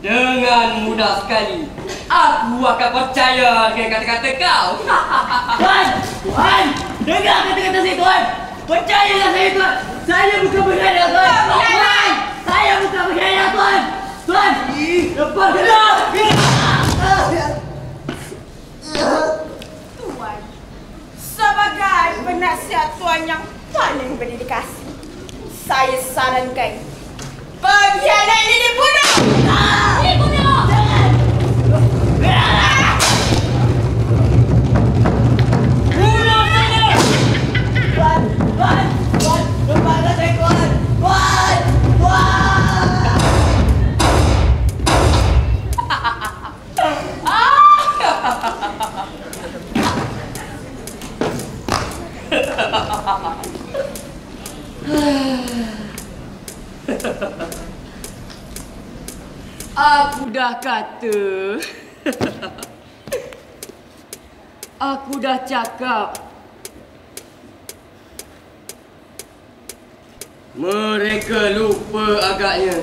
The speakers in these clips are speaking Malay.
Dengan mudah sekali, aku akan percaya dengan kata-kata kau. Tuan, dengar kata-kata saya, Tuan. Percayalah saya, Tuan. Saya bukan berkhianat, Tuan. Tuan, saya bukan berkhianat, Tuan. Tuan, lepaskan. Tuan, sebagai penasihat Tuan yang paling berdedikasi, saya sarankan pengkhianat ini dibunuh. Dibunuh. Jangan. Bunuh saja. Tuan, lepaskan saya, Tuan. Aku dah kata. Aku dah cakap. Mereka lupa agaknya.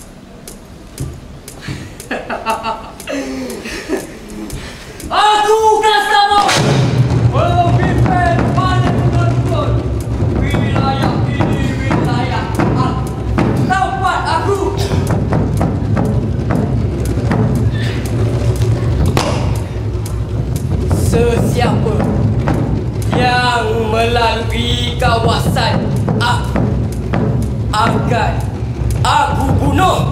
Aku Kasamo, pemimpin paling betul. Wilayah ini wilayah tempat aku. Sesiapa yang melalui kawasan aku akan aku bunuh.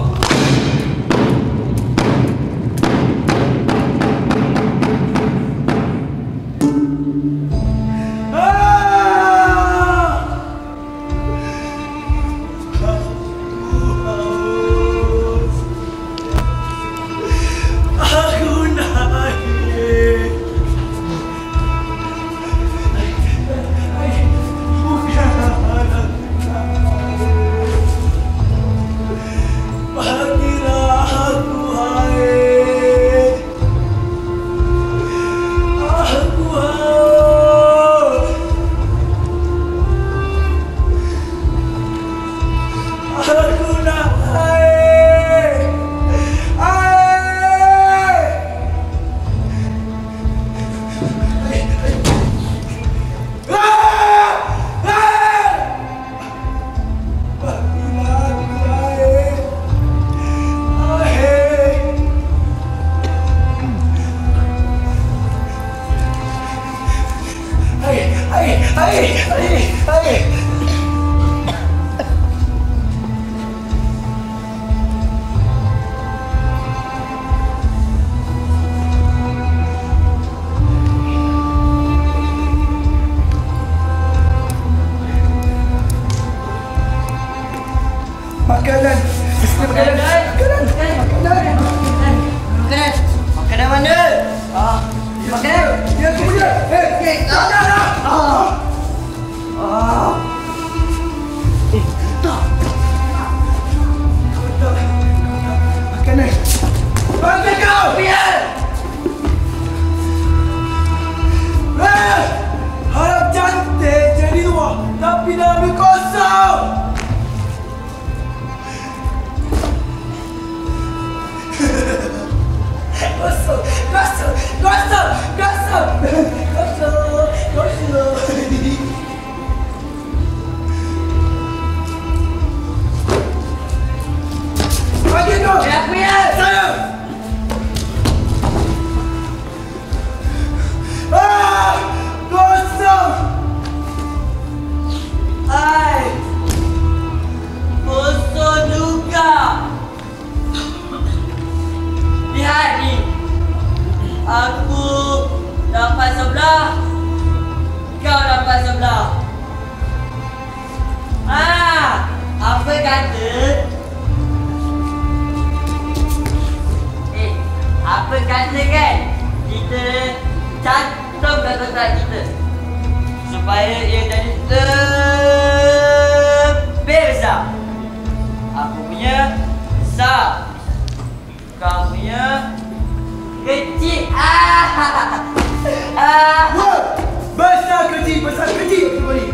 Besar kecil kembali.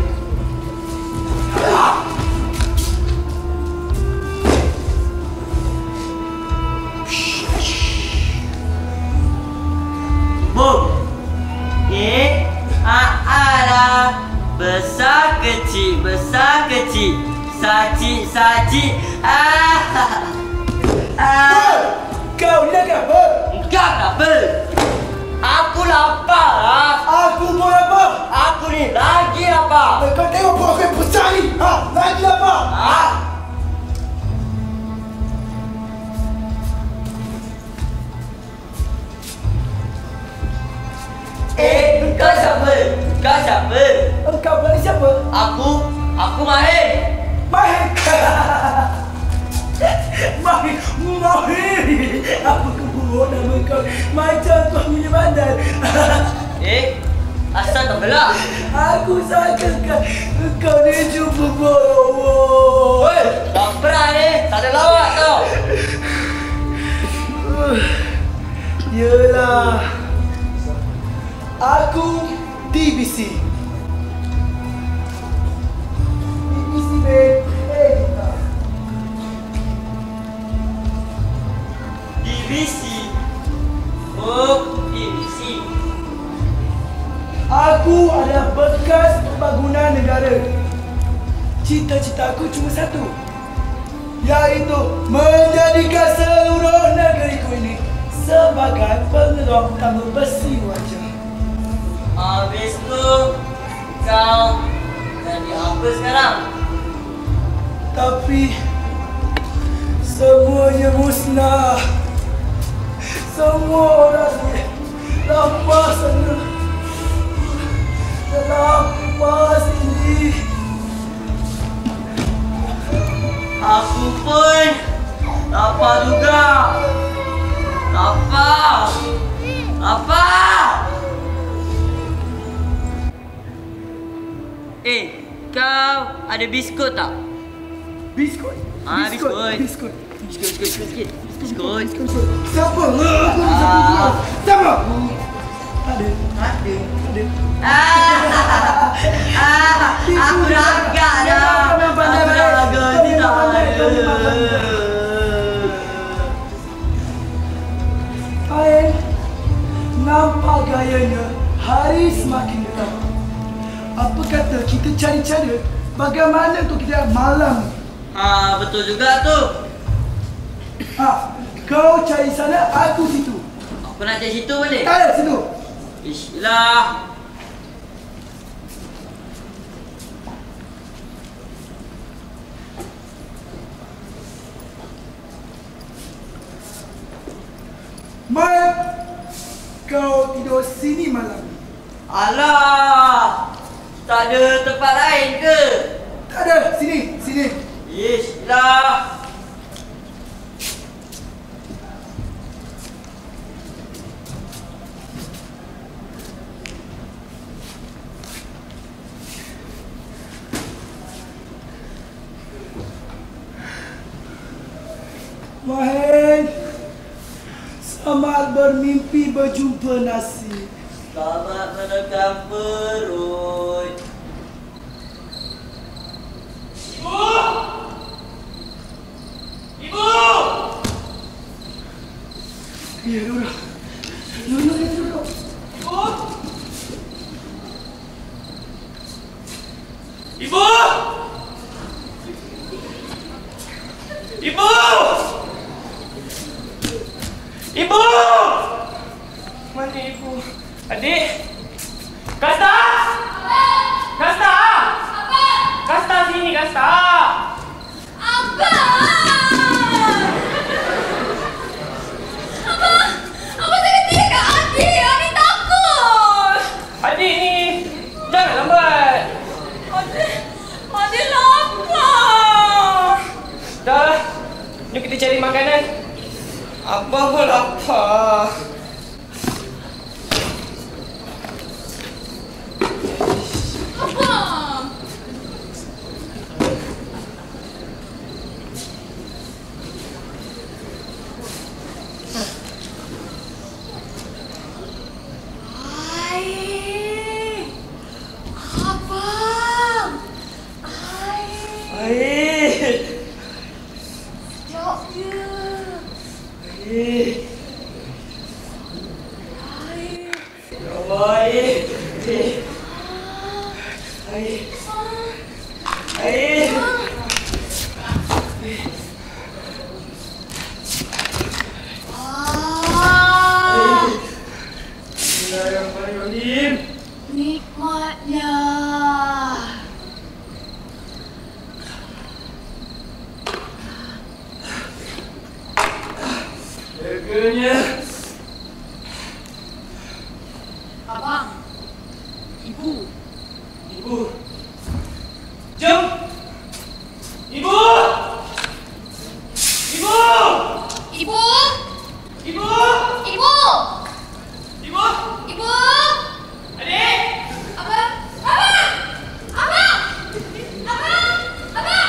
Shh. saji. Saji. Kau nak apa? Enggak apa? Aku lapar. Aku mau apa? Aku ni lagi lapar. Kau tengok buat aku yang besar ni. Lagi apa? Kau siapa? Engkau berani siapa? Aku Mahir. Mahir. Mahir. Apa keburuk nama kau? Macam kau punya badan. Asal tak belak? Aku sangka kau ni jumpa bawa. Oi, lapar ni. Tak ada lawak tau. Yelah. Aku TBC. TBC, babe. DBC. Oh, DBC. Aku adalah bekas pembangunan negara. Cita-cita aku cuma satu, iaitu menjadikan seluruh negeriku ini sebagai peneroang tambah besi wajah. Habis tu, kau jadi apa sekarang? Tapi semuanya musnah. Semua orang ni lepas sana. Lepas ini. Aku pun lapar juga. Lapar. Kau ada biskut tak? Biskut? Biskut. Siapa? Siapa? Ada. Aku raga dah. Aku raga tidak ada. Ain, nampak gayanya hari semakin dekat. Apa kata kita cari cara bagaimana untuk kita malam? Betul juga tu. Kau cari sana, aku situ. Aku nak cari situ boleh? Situ. Isylah. Mat, kau tidur sini malam ni. Alah, tak ada tempat lain ke? Tak ada, sini. Isylah. Mahir, selamat bermimpi berjumpa nasib. Selamat menekan perut. Ibu! Ya, duduk. Duduk. Ibu! Ibu! Mana ibu? Adik? Kasta! Kasta sini, Kasta! Apa sakit tiga adik? Adik takut. Adik ni, jangan lambat. Adik lapar. Dah, jom kita cari makanan. Abang pun lapar. Air. Jaganya. Abang. Ibu. Ibu. Jom. Ibu. Ibu. Ibu. Ibu. Ibu. Ibu. Ibu. Adik. Abang. Abang. Abang. Abang. Abang.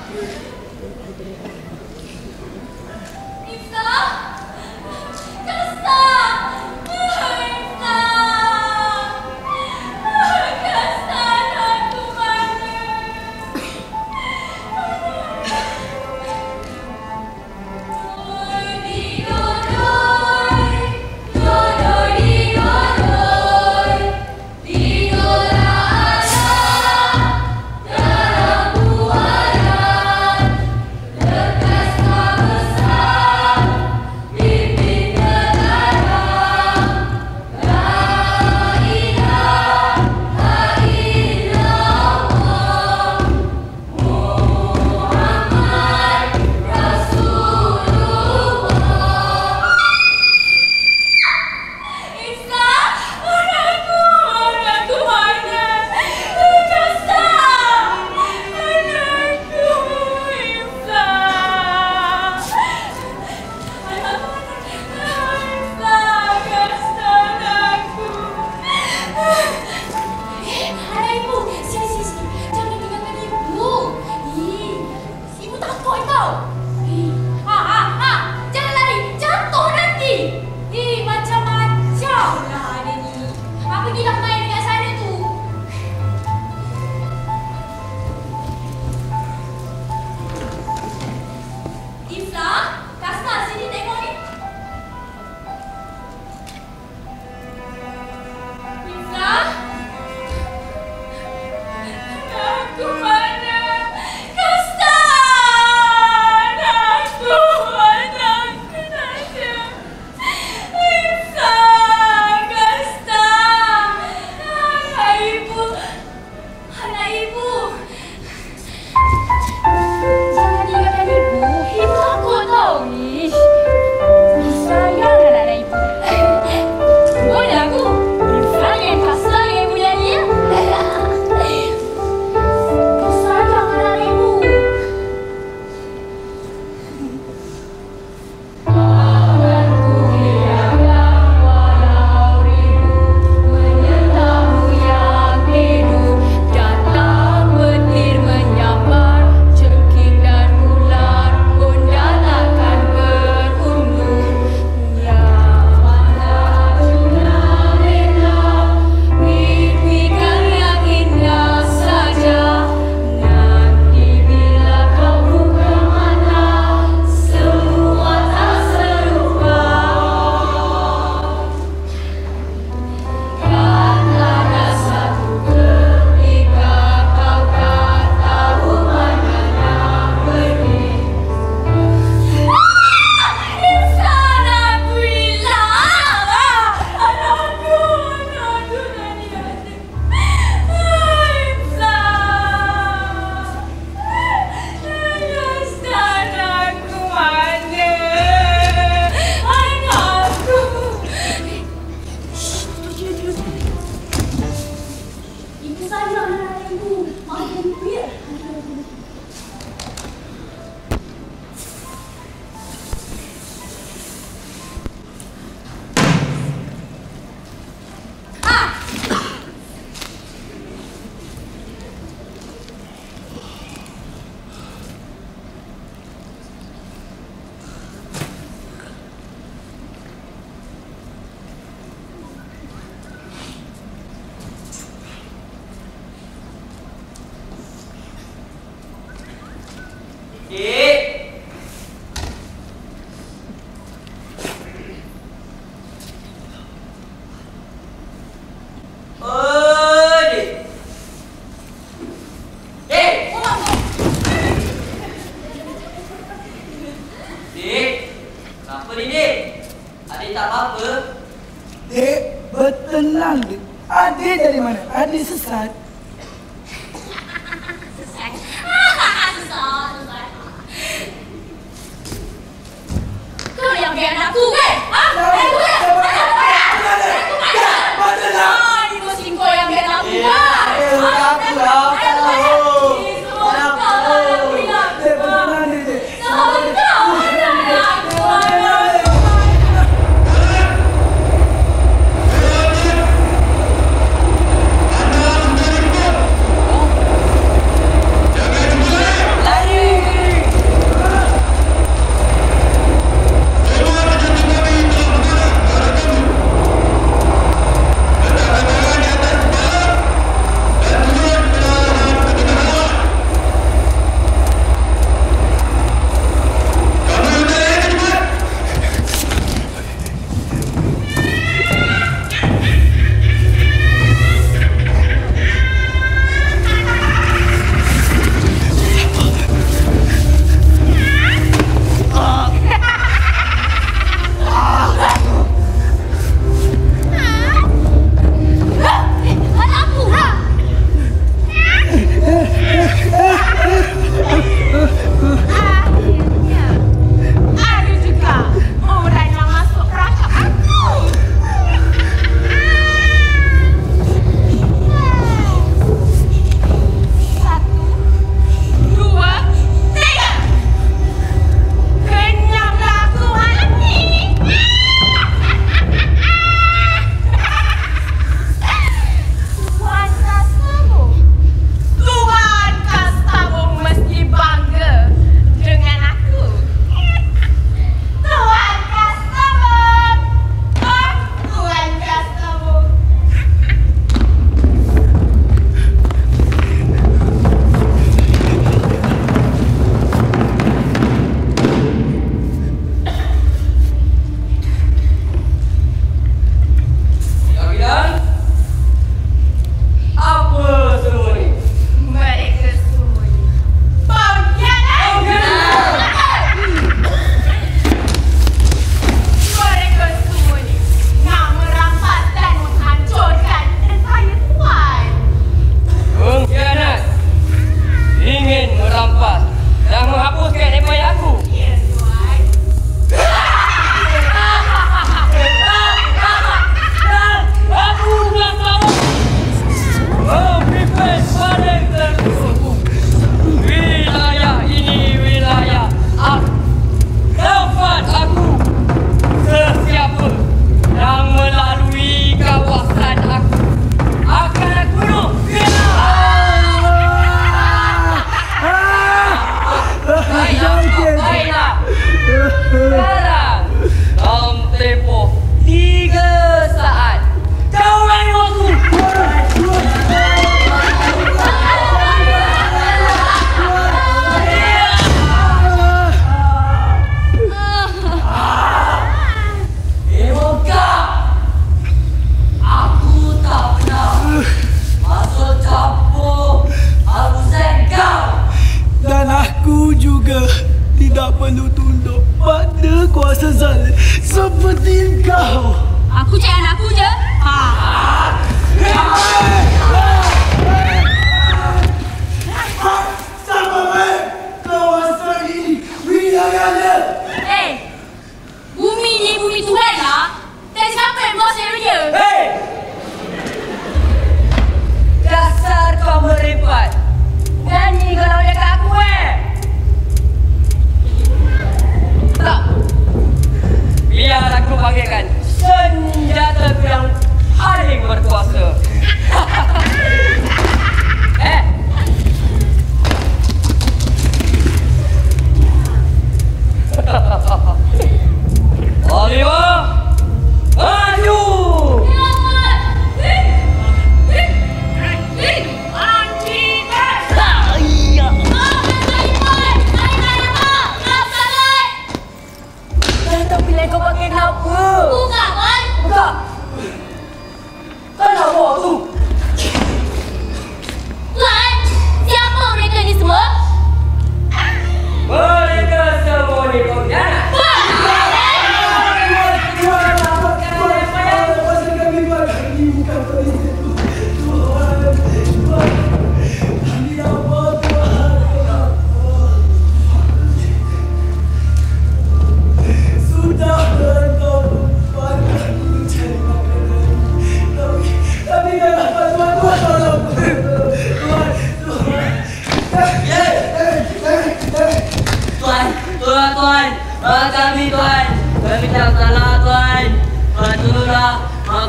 Ifta. Kasta. Ifta. Kasta, anakku mana? Bertenang, Dik. Adik dari mana? Adik sesat. Sesat. Kau yang ambil anakku kan? Ini mesti kau yang ambil anakku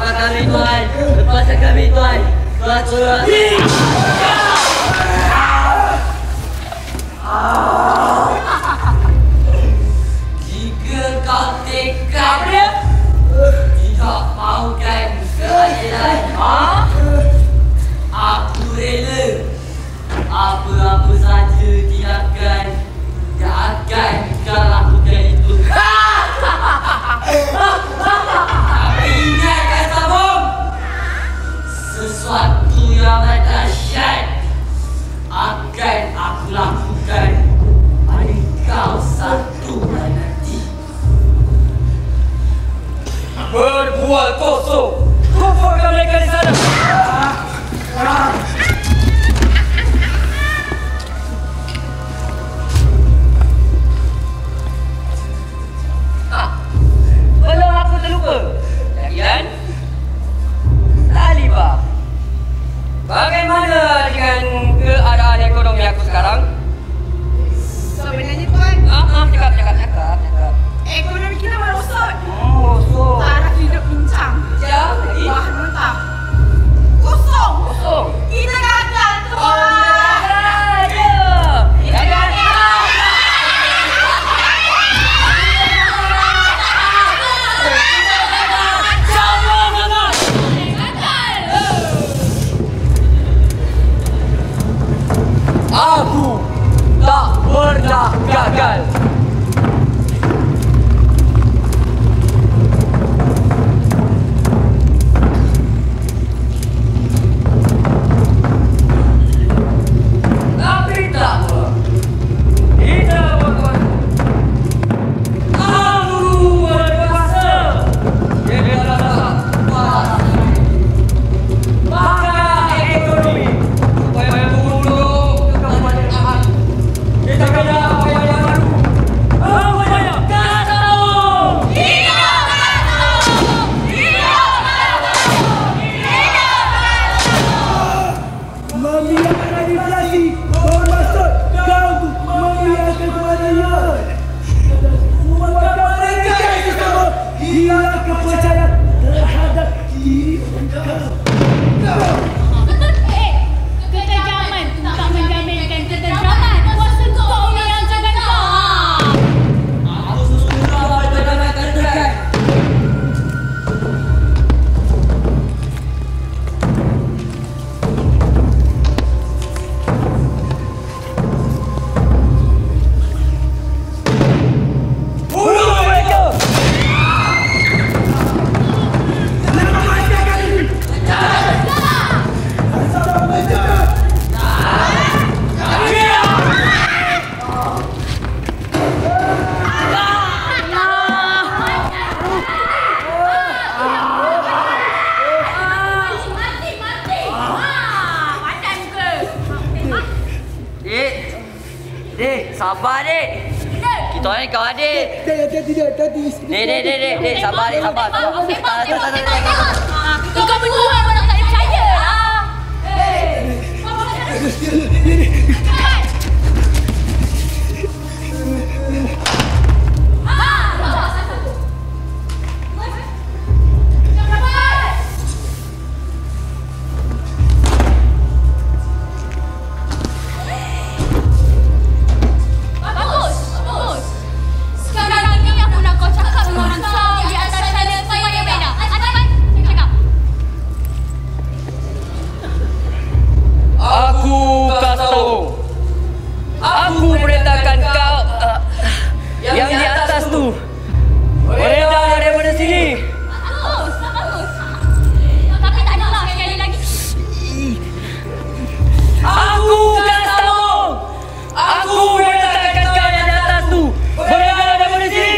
Lepaskan kami Tuhan. Lepaskan kami Tuhan. Tuhan tolong. Jika kau tekadnya tidak mahukan keadilan, aku rela apa-apa saja tindakan yang akan kau lakukan itu. Tapi ingatkan Sabung, sesuatu yang dahsyat akan aku lakukan pada kau satu hari nanti. Berbual kosong, kumpulkan mereka di sana. Belum aku terlupa. Lagian Talibah, bagaimana dengan keadaan ekonomi aku sekarang? Sebenarnya Tuan, Cakap. ekonomi kita merosot. Kosong. Taraf hidup pincang. Jauh lagi. Bahan mentah kosong. Kita gagal Tuan. Aku tak pernah gagal. Tapi tak apa. Kita berkuasa. Aku berkuasa. Jadi adalah kuasa. Maka ekonomi supaya buruk kepada kita kena apa yang baru. Apa yang kata Membiarkan inflasi bermaksud kau membiarkan kematian. Buatkan mereka itu semua hilang kepercayaan terhadap diri kau. Ketejaman tak menjaminkan ketejaman. Kuasa kau ni yang jangan kau. aku sudah berdamaikan dengan bunuh mereka. Dek, sabar dek. Kita ni kau adik. Dek, sabar dek, sabar. Kau berdua mana tak percaya lah. Bagus. Sekarang ni aku nak kau cakap dengan kau di atas sana supaya beda. Cakap. Aku Kasau. Aku perintahkan kau yang di atas tu. Beredar daripada sini. Bagus. Tapi tak ada lah sekali lagi. Aku Kasau. Aku perintahkan kau yang di atas tu. Beredar daripada sini.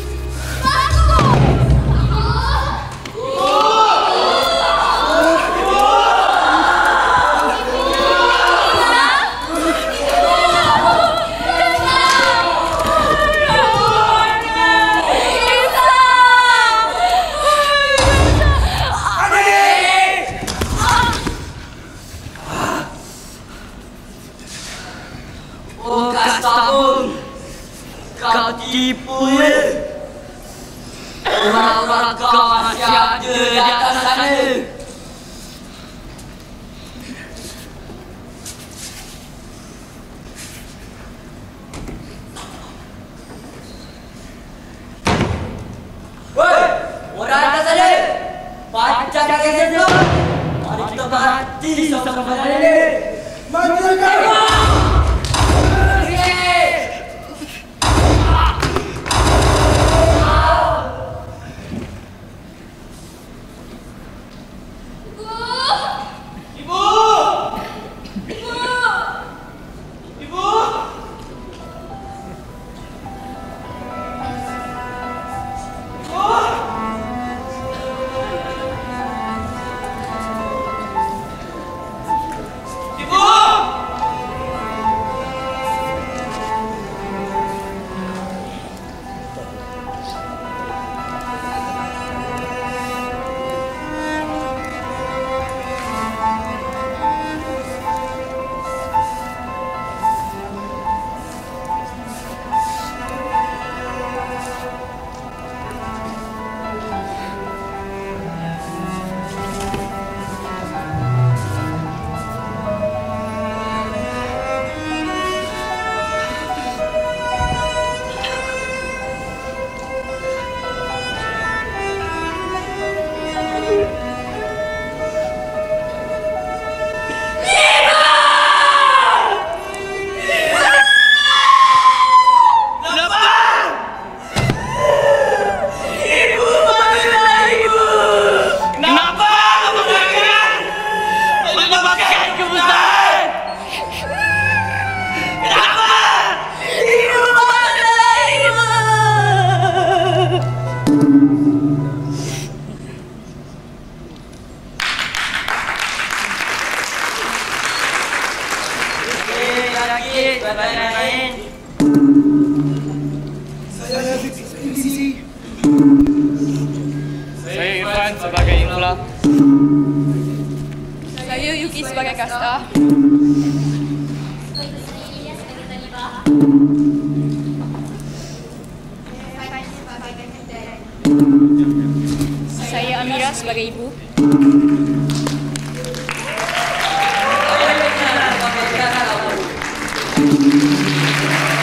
Oh Kasau, kau tipu ya. Orang-orang kau masih ada atas sana. Woi, orang atas sana. Pacak kaki saya. Mari kita mati sama-sama ini. Mati kau! Saya Irfan sebagai Infla. Saya Yuki sebagai Kasta. Saya Amira sebagai ibu. Saya